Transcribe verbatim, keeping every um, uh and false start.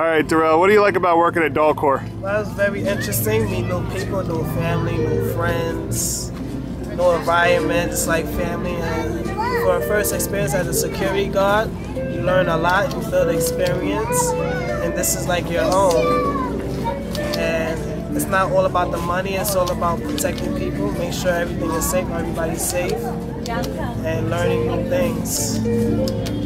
right, Darrell, what do you like about working at Dalcor? Well, it's very interesting. Meet new people, new family, new friends, new environment. It's like family. And for a first experience as a security guard, you learn a lot, you build experience, and this is like your home. And it's not all about the money, it's all about protecting people, make sure everything is safe, everybody's safe, and learning new things.